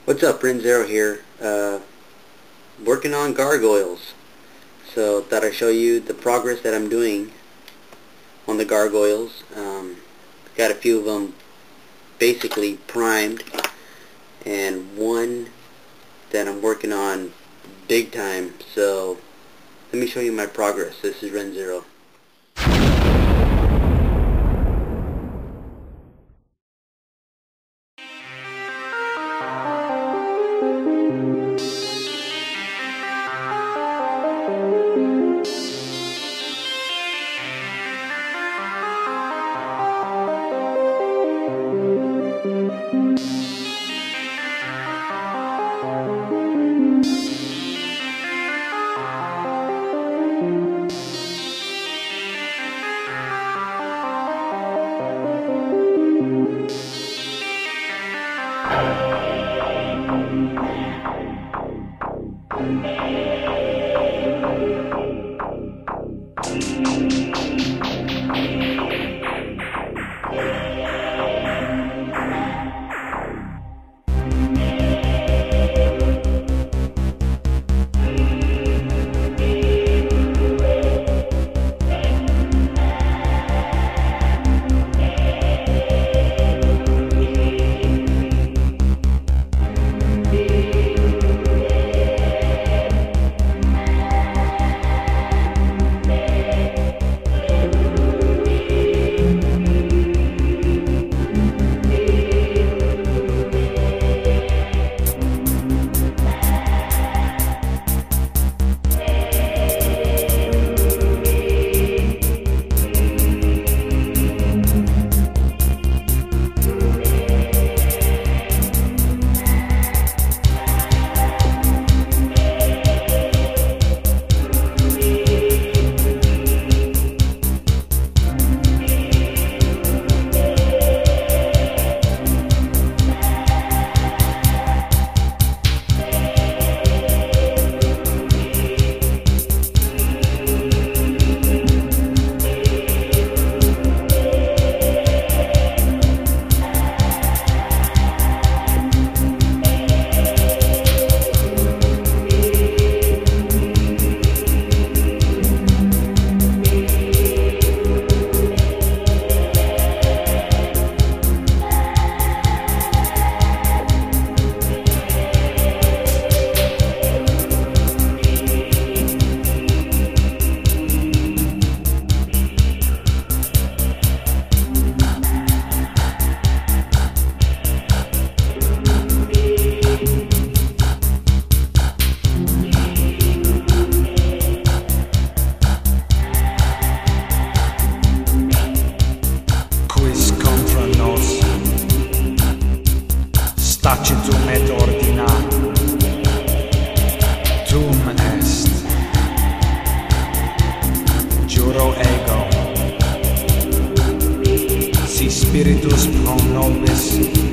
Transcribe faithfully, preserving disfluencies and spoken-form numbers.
What's up, Zero here, uh, working on gargoyles. So thought I'd show you the progress that I'm doing on the gargoyles. Um, got a few of them basically primed, and one that I'm working on big time. So let me show you my progress. This is Zero. Tacitum et ordina, tum est, juro ego, si spiritus pro nobis